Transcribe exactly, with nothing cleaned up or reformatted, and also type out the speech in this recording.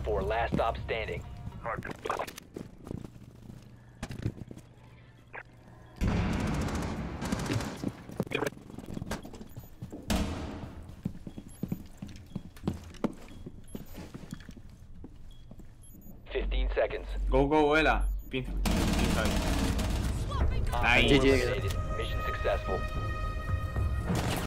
four, last stop standing. Fifteen seconds. Go go ela. Pin. Op Nice. four eliminated. Mission successful.